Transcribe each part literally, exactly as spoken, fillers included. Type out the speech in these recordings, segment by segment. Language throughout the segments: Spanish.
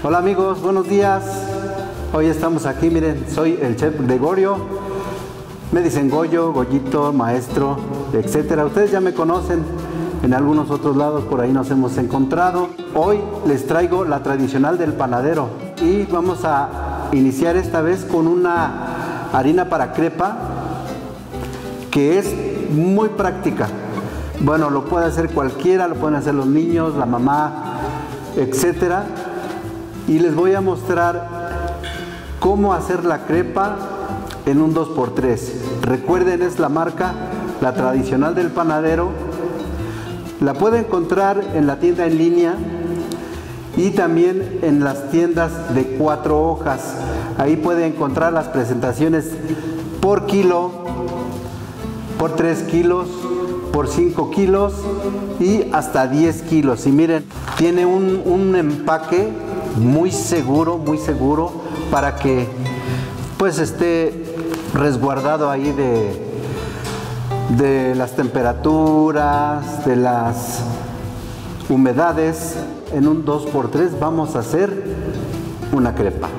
Hola amigos, buenos días. Hoy estamos aquí, miren, soy el chef Gregorio. Me dicen Goyo, Goyito, maestro, etcétera. Ustedes ya me conocen, en algunos otros lados por ahí nos hemos encontrado. Hoy les traigo la tradicional del panadero y vamos a iniciar esta vez con una harina para crepa que es muy práctica. Bueno, lo puede hacer cualquiera, lo pueden hacer los niños, la mamá, etcétera. Y les voy a mostrar cómo hacer la crepa en un dos por tres. Recuerden, es la marca, la tradicional del panadero. La puede encontrar en la tienda en línea y también en las tiendas de cuatro hojas. Ahí puede encontrar las presentaciones por kilo, por tres kilos, por cinco kilos y hasta diez kilos. Y miren, tiene un, un empaque muy seguro, muy seguro para que pues esté resguardado ahí de, de las temperaturas, de las humedades. En un dos por tres vamos a hacer una crepa.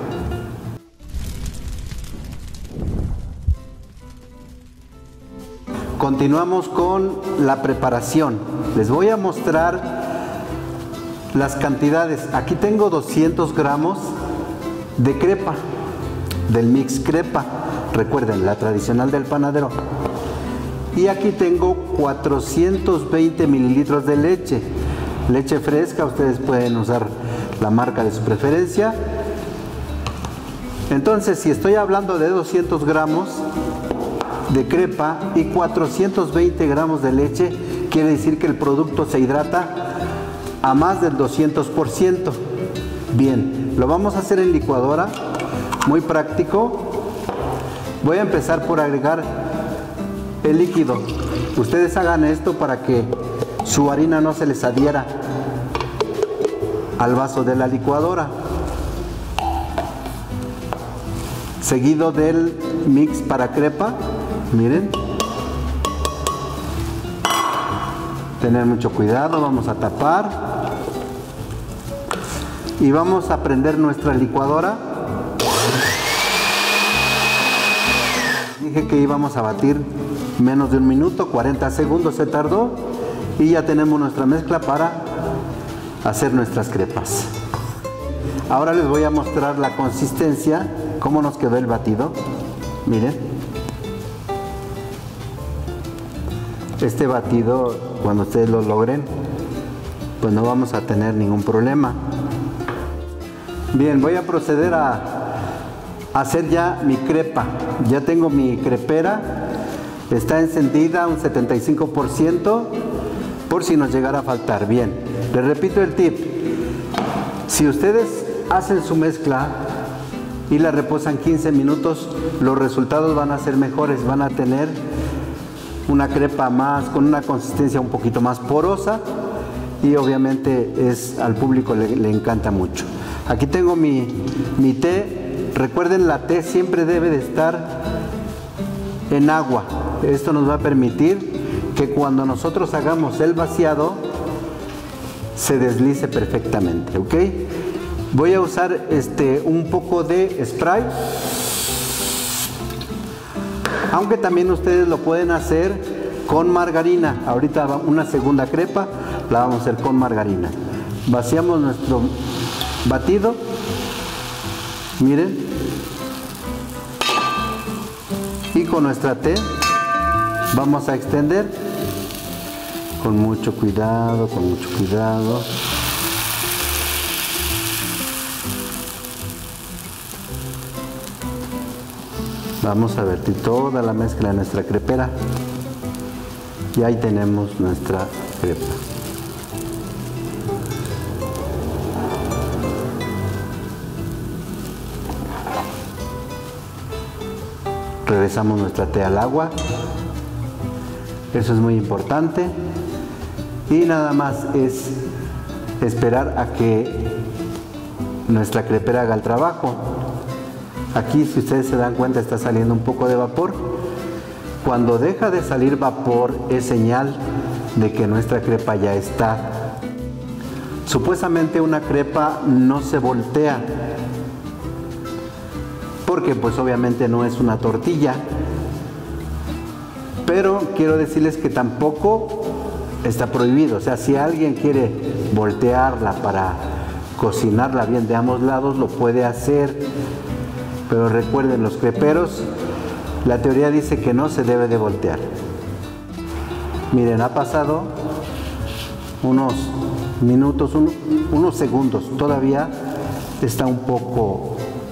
Continuamos con la preparación. Les voy a mostrar las cantidades. Aquí tengo doscientos gramos de crepa, del mix crepa. Recuerden, la tradicional del panadero. Y aquí tengo cuatrocientos veinte mililitros de leche. Leche fresca, ustedes pueden usar la marca de su preferencia. Entonces, si estoy hablando de doscientos gramos de crepa y cuatrocientos veinte gramos de leche, quiere decir que el producto se hidrata a más del doscientos por ciento. Bien, lo vamos a hacer en licuadora, muy práctico. Voy a empezar por agregar el líquido. Ustedes hagan esto para que su harina no se les adhiera al vaso de la licuadora. Seguido del mix para crepa, miren. Tener mucho cuidado, vamos a tapar y vamos a prender nuestra licuadora. Dije que íbamos a batir menos de un minuto, cuarenta segundos se tardó y ya tenemos nuestra mezcla para hacer nuestras crepas. Ahora les voy a mostrar la consistencia, cómo nos quedó el batido. Miren, este batido, cuando ustedes lo logren, pues no vamos a tener ningún problema. Bien, voy a proceder a hacer ya mi crepa. Ya tengo mi crepera, está encendida un setenta y cinco por ciento por si nos llegara a faltar. Bien, les repito el tip. Si ustedes hacen su mezcla y la reposan quince minutos, los resultados van a ser mejores, van a tener una crepa más, con una consistencia un poquito más porosa y obviamente es, al público le, le encanta mucho. Aquí tengo mi, mi té. Recuerden, la té siempre debe de estar en agua. Esto nos va a permitir que cuando nosotros hagamos el vaciado se deslice perfectamente, ¿ok? Voy a usar este, un poco de spray, aunque también ustedes lo pueden hacer con margarina. Ahorita una segunda crepa la vamos a hacer con margarina. Vaciamos nuestro batido, miren, y con nuestra té vamos a extender con mucho cuidado, con mucho cuidado. Vamos a vertir toda la mezcla en nuestra crepera y ahí tenemos nuestra crepa. Regresamos nuestra té al agua, eso es muy importante, y nada más es esperar a que nuestra crepera haga el trabajo. Aquí, si ustedes se dan cuenta, está saliendo un poco de vapor. Cuando deja de salir vapor es señal de que nuestra crepa ya está Supuestamente una crepa no se voltea, porque pues obviamente no es una tortilla. Pero quiero decirles que tampoco está prohibido. O sea, si alguien quiere voltearla para cocinarla bien de ambos lados, lo puede hacer. Pero recuerden, los creperos, la teoría dice que no se debe de voltear. Miren, ha pasado unos minutos, un, unos segundos. Todavía está un poco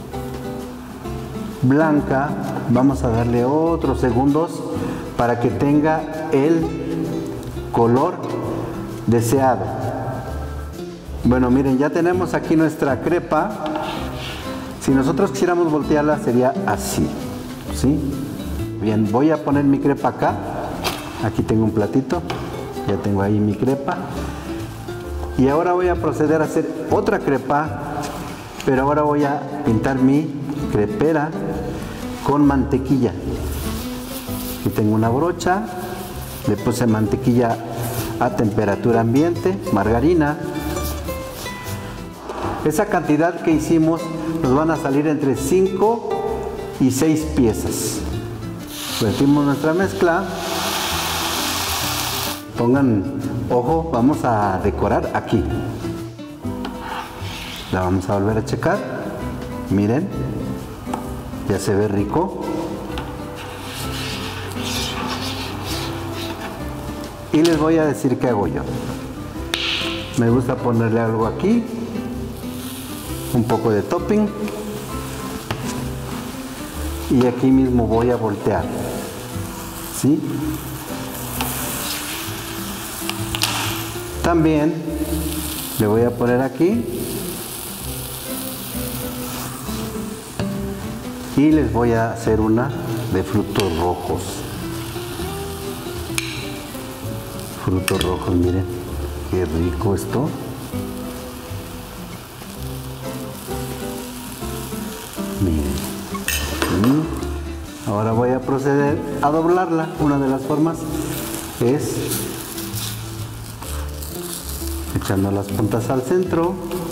blanca. Vamos a darle otros segundos para que tenga el color deseado. Bueno, miren, ya tenemos aquí nuestra crepa. Si nosotros quisiéramos voltearla sería así, ¿sí? Bien, voy a poner mi crepa acá. Aquí tengo un platito, ya tengo ahí mi crepa. Y ahora voy a proceder a hacer otra crepa, pero ahora voy a pintar mi crepera con mantequilla. Aquí tengo una brocha, le puse mantequilla a temperatura ambiente, margarina. Esa cantidad que hicimos nos van a salir entre cinco y seis piezas. Vertimos nuestra mezcla. Pongan ojo, vamos a decorar aquí. La vamos a volver a checar. Miren, ya se ve rico. Y les voy a decir qué hago yo. Me gusta ponerle algo aquí, un poco de topping, y aquí mismo voy a voltear, ¿sí? También le voy a poner aquí y les voy a hacer una de frutos rojos. Frutos rojos, miren, qué rico esto. Miren. Ahora voy a proceder a doblarla. Una de las formas es echando las puntas al centro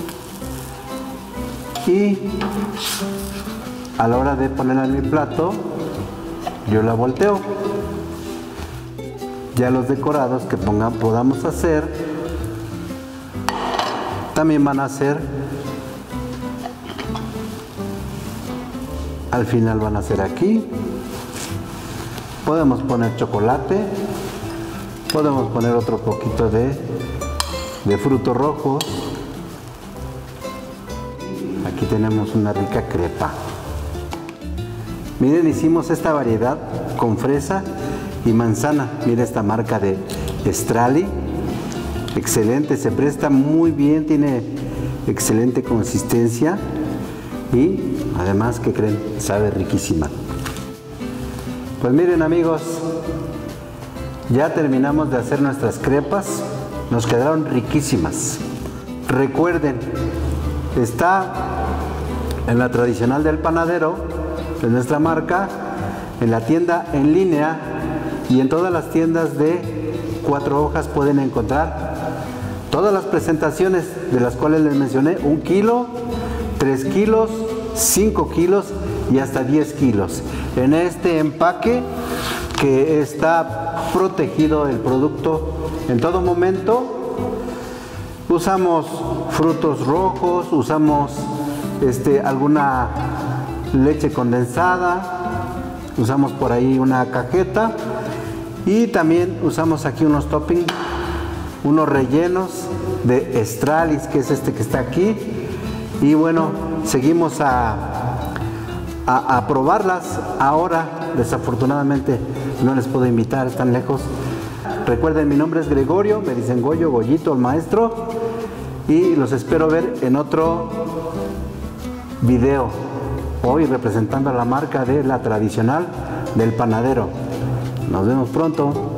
y a la hora de ponerla en mi plato yo la volteo. Ya los decorados que pongan, podamos hacer también van a ser, al final van a ser aquí. Podemos poner chocolate, podemos poner otro poquito de, de frutos rojos. Aquí tenemos una rica crepa. Miren, hicimos esta variedad con fresa y manzana. Mira esta marca de Strali, excelente, se presta muy bien, tiene excelente consistencia y además, ¿qué creen? Sabe riquísima. Pues miren, amigos, ya terminamos de hacer nuestras crepas, nos quedaron riquísimas. Recuerden, está en la tradicional del panadero, de nuestra marca, en la tienda en línea y en todas las tiendas de Cuatro Hojas pueden encontrar todas las presentaciones de las cuales les mencioné: un kilo, tres kilos, cinco kilos y hasta diez kilos. En este empaque que está protegido el producto en todo momento. Usamos frutos rojos, usamos este, alguna leche condensada, usamos por ahí una cajeta y también usamos aquí unos toppings, unos rellenos de Stralis, que es este que está aquí. Y bueno, seguimos a, a, a probarlas. Ahora desafortunadamente no les puedo invitar, están lejos. Recuerden, mi nombre es Gregorio, me dicen Goyo, Goyito, el maestro, y los espero ver en otro video, hoy representando a la marca de la tradicional del panadero. Nos vemos pronto.